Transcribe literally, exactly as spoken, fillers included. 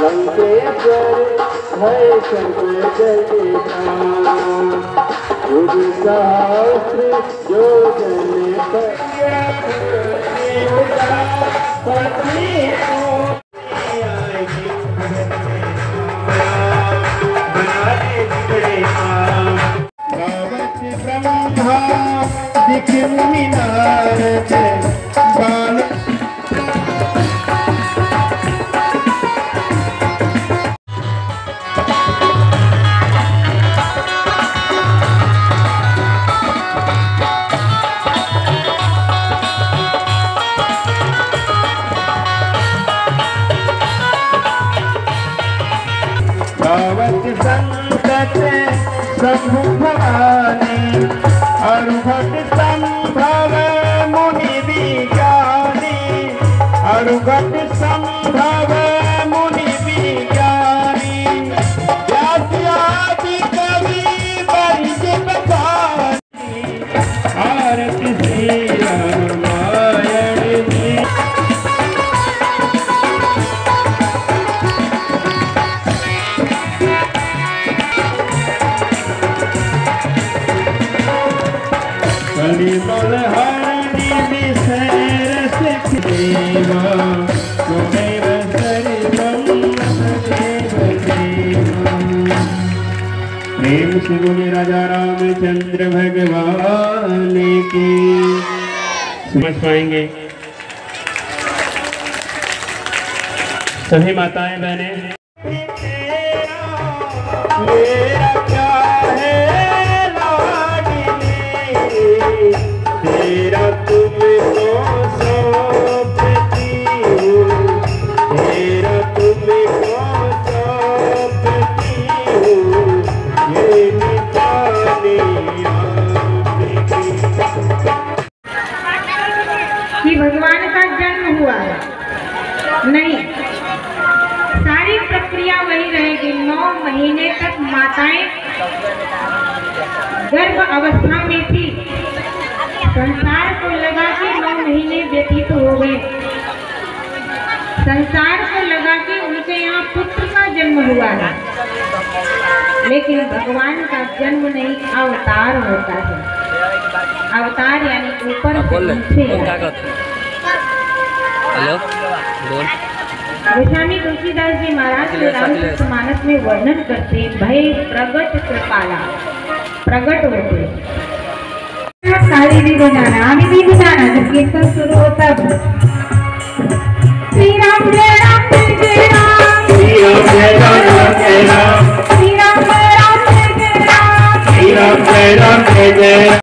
लंकेश्वर भय शंकर जयता सहस्र योजन पत्नी ब्रह्मा दिख मुनि नारद बाल गावत संतत शंभु भवानी अरुघट संभव मुनि विज्ञानी अरुघट संभव मुनि विज्ञानी व्यासि कवि बरिज बखानी आरती श्री रामायण जी। कलिबल हरणी विषय रस देवा तुमेव सर्वं सदेव देवा। प्रेम से बोले राजा रामचंद्र भगवान की। समझ पाएंगे सभी माताएं बहनें। मेरा क्या है तेरा तुमको सौंपती हूँ तेरा तुमको सौंपती हूँ ये निकाले कि भगवान का जन्म हुआ है नहीं, सारी प्रक्रिया वही रहेगी। नौ महीने तक माताएं गर्भ अवस्था में थी। संसार को लगा कि नौ महीने व्यतीत हो गए, संसार को लगा कि उनके यहाँ पुत्र का जन्म हुआ है, लेकिन भगवान का जन्म नहीं, अवतार होता है। अवतार यानी ऊपर से नीचे। हेलो बोल। गोस्वामी तुलसीदास जी महाराज रामचरितमानस में वर्णन करते भय प्रगट कृपाला, प्रगट होते। सारी भी बजाना, आगे भी बजाना जब कीर्तन शुरू होता है। श्री राम जय राम जय राम, श्री राम जय राम जय राम, श्री राम जय राम जय राम, श्री राम जय राम जय जय।